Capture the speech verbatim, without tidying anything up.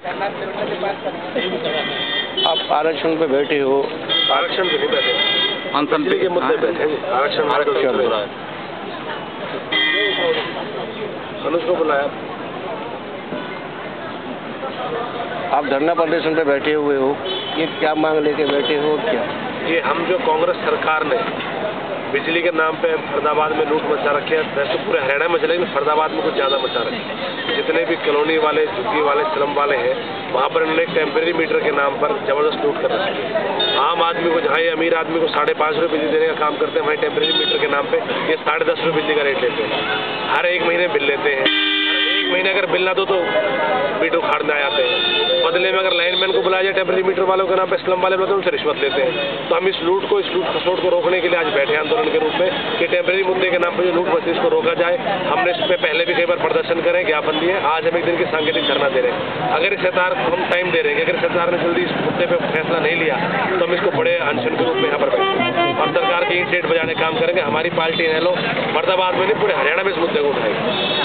आप आरक्षण पे बैठे हो? आरक्षण पे नहीं बैठे, अनशन के मुद्दे बैठे हैं। आरक्षण आरक्षण हो रहा है। अनुज को बुलाया। आप धरना प्रदर्शन पे बैठे हुए हो, ये क्या मांग लेके बैठे हो? क्या ये हम जो कांग्रेस सरकार ने बिजली के नाम पे फरीदाबाद में लूट मचा रखे हैं, वैसे पूरे हरियाणा में चले, लेकिन फरीदाबाद में कुछ ज़्यादा मचा रखे हैं। जितने भी कॉलोनी वाले, झुग्गी वाले, स्लम वाले हैं, वहाँ पर इन्होंने टेम्परेरी मीटर के नाम पर जबरदस्त लूट कर रखी है। आम आदमी को, जहाँ ये अमीर आदमी को साढ़े पाँच रुपये बिजली देने का काम करते हैं, वहीं टेम्परेरी मीटर के नाम पे ये साढ़े दस रुपये बिजली का रेट लेते हैं। हर एक महीने बिल लेते हैं। एक महीने अगर बिल ना दो तो मीटर उखाड़ने आ जाते हैं। बदले में अगर लाइनमैन को बुलाया जाए टेम्परेरी मीटर वालों के नाम पे, स्लम वाले बोलते हैं, उनसे रिश्वत लेते हैं। तो हम इस लूट को, इस लूट खसोट को रोकने के लिए आज बैठे आंदोलन के रूप में कि टेम्परेरी मुद्दे के नाम पर जो लूट मची इसको रोका जाए। हमने इस पर पहले भी कई बार प्रदर्शन करें, ज्ञापन दिए। आज हम एक दिन की सांकेतिक धरना दे रहे हैं। अगर इस सरकार को हम टाइम दे रहे हैं, अगर सरकार ने जल्दी इस मुद्दे पर फैसला नहीं लिया तो हम इसको बड़े अनशन के रूप में यहाँ पर बैठे और सरकार के ईंट रेट बजाने काम करेंगे। हमारी पार्टी है लो फरीदाबाद में नहीं, पूरे हरियाणा में इस मुद्दे को उठाएगी।